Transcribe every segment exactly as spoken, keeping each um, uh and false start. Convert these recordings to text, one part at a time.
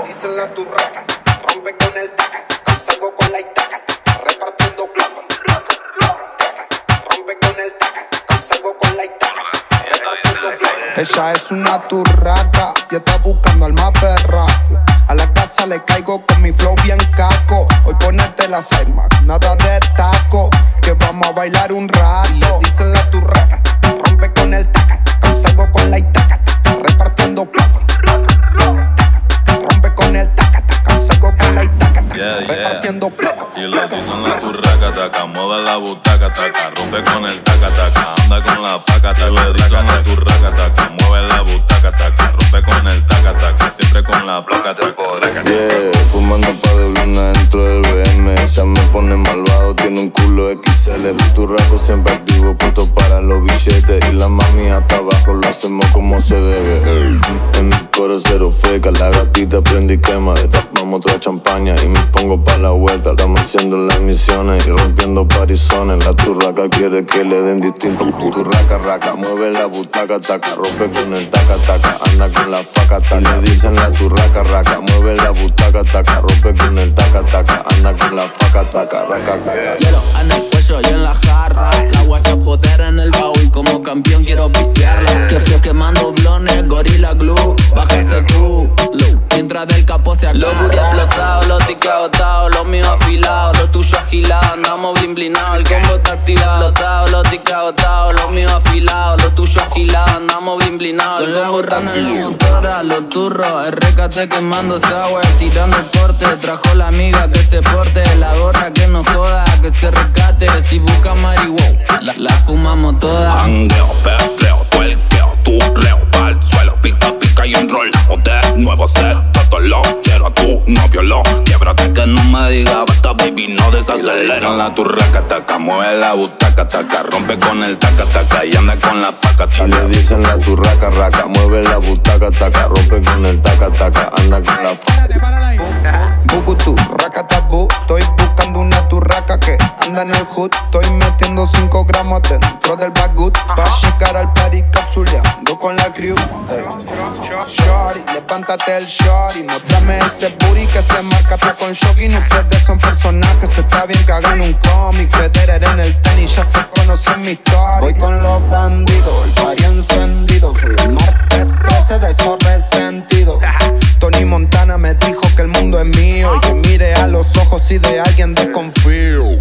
dicen la turraca, rompe con el taca, salgo con la itaca, repartiendo placa, rompe con el taca, salgo con la itaca, repartiendo placa. Ella es una turraca y está buscando al más berraco. A la casa le caigo con mi flow bien caco. Hoy ponete las armas, nada de taco, que vamos a bailar un rato. Y le dicen la turraca, rompe con el taca, salgo con la itaca, repartiendo placa, rompe con el taca, salgo con la itaca, yeah, yeah. repartiendo placa. Y le dicen la turraca, taca, mueve la butaca, taca, rompe con el taca, taca, anda con la paca, taca. Le dicen la turraca, taca, mueve la butaca, taca, rompe con el taca, taca, siempre con la placa, taca. Yeah, fumando pa' de luna dentro del B M. Ella me pone malvado, tiene un culo X L. Turraco siempre activo, puesto para los billetes. Y la mami hasta abajo lo hacemos como se debe. En mi coro cero feca, la gatita prende y quema. Destapamos otra champaña y me pongo pa' la vuelta. Estamos haciendo las misiones y rompiendo parizones. La turraca quiere que le den distinto. Turraca, raca, mueve la butaca, taca, rompe con el taca, taca, anda con la faca, taca. Le dicen la turraca, raca, mueve la butaca, taca, rompe con el taca, taca, anda con la faca, taca, raca, taca. Hielo en el cuello y en la jarra, la guacha poder en el baúl, como campeón quiero pistearla. Que que quemando blones, gorila glue, bájese tú, mientras del capó se aclara. Los booty explotados, los tickets agotados, los míos afilados, los tuyos agilados, andamos bien blinados, el combo está activado. Explotado, los tickets agotados, los míos afilados, los tuyos agilados, andamos bien blinados, el combo está en la motora, los turros, R K T quemando sour, tirando el corte, trajo la amiga que se porte, la gorra que no joda, que se rescate, si busca marihuana, la, la fumamos toda. Hangueo, perreo, tuerqueo, turreo, pa'l suelo, pica, pica y enrolado de nuevo set, todo lo quiero a tu novio, lo quiebrate que no me diga basta, baby, no desacelera. La turraca, taca, mueve la butaca, taca, rompe con el taca, taca y anda con la faca, taca. Y le dicen la turraca, raca, mueve la butaca, taca, rompe con el taca, taca, anda con la faca. Bukutu, raca tabú, estoy buscando una turraca que anda en el hood. Estoy metiendo cinco gramos dentro del bagut pa' llegar al party capsuleando con la crew. Hey. Shorty, levántate el shorty, mostrame ese booty que se marca atrás con jogging. Ustedes son personajes, está bien que hagan un cómic. Federer en el tenis, ya se conocen mi historia. Voy con los bandidos, el party encendido. Soy el martes trece de esos resentidos. Tony Montana me dijo que el mundo es mío y que mire a los ojos y de alguien desconfío.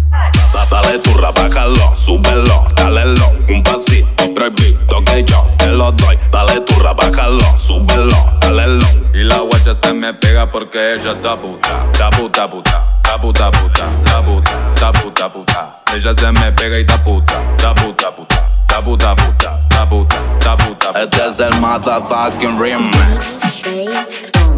Dale turra, bájalo, súbelo, dale low, un pasito prohibido que yo te lo doy. Dale turra, bájalo, súbelo, dale low. Y la guacha se me pega porque ella está puta, está puta, puta, está puta, puta, está puta, está puta, puta. Ella se me pega y está puta, está puta, puta, está puta, puta, está puta, está puta, puta. Este es el motherfucking remix.